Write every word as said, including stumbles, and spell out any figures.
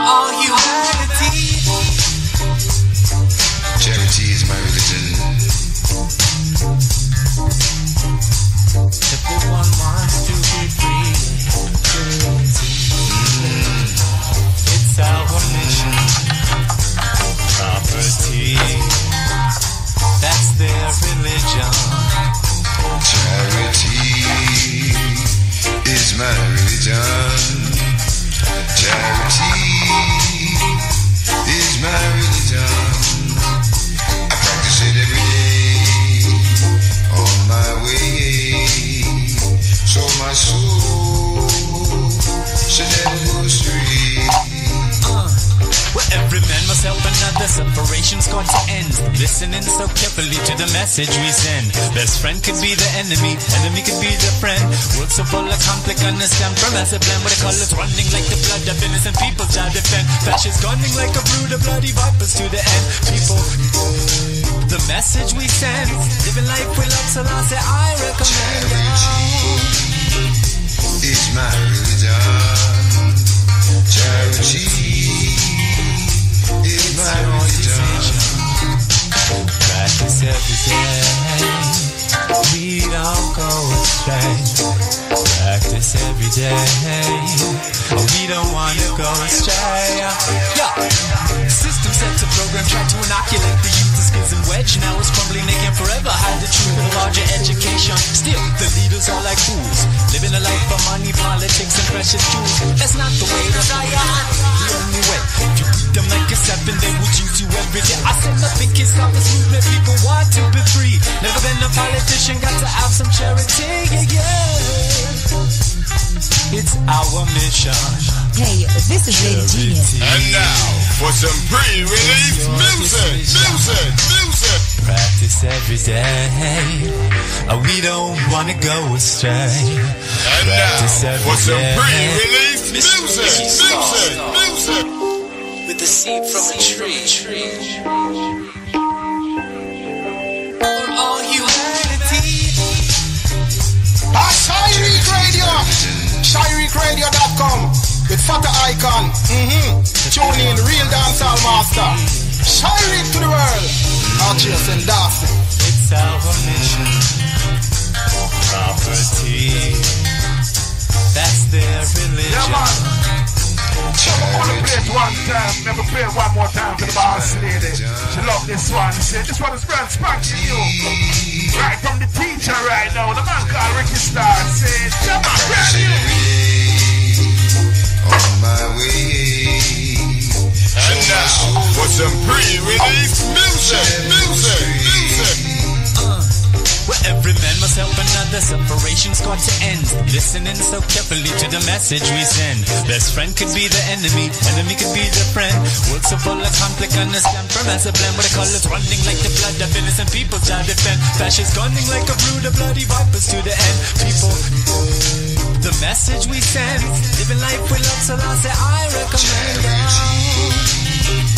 all humanity. Charity is my religion. Everyone wants to be free. Mm. It's our mission. Property. That's their religion. Charity is my religion. Charity is my religion. I practice it every day on my way, so my soul should never go astray. Uh, well, every man must help another. Separation's going to end. Listening so carefully to the message we send. Best friend could be the enemy, enemy could be the friend. World so full of conflict, understand from as a blend. With the colors running like the blood of innocent people shall defend. Fascists gunning like a brood of bloody vipers to the end. People, the message we send. Living life with love, so I say I recommend. Charity is my religion. Charity is my religion. Practice every day. We don't go astray. Practice every day. We don't want to go astray. Yeah. System set to program, try to inoculate the youth to schism wedge. Now it's crumbling, they can forever hide the truth of larger education. Still, the leaders are like fools, living a life for money, politics, and precious jewels. That's not the way that I am. The only way. If you beat them like a seven, they will choose you every day. I said nothing can stop this movement. People want to be free. Never been a politician, got to have some charity. Yeah, yeah. It's our mission. Hey, this is Lady Genius. And now for some pre-release music, music, music. Practice every day. Uh, we don't want to go astray. And Practice now every for some day. pre-release music, music, music. With the seed from a tree. For all humanity. Shyrek Radio, Shyrek Radio dot com with Fata Icon. Mm-hmm. Tune in, real dancehall master. Shyrek to the world. Archers and dancing. It's our mission. Property. That's their religion. Yeah, man. I want to play it one time, never play it one more time for the boss lady. She love this one. She said, this one is brand spanking new. Right from the teacher right now, the man called Rickey Starr said, yeah man, brand new. On my way. And now for some pre-release music, music, music. Uh, well, every man must help another. Separation's got to end. Listening so carefully to the message we send. Best friend could be the enemy, enemy could be the friend. World so full of conflict, understand from as a blend. With the colors running like the blood of innocent people shall defend. Fascists gunning like a brood of bloody vipers to the end. People, the message we send. Living life with love, so I say I recommend.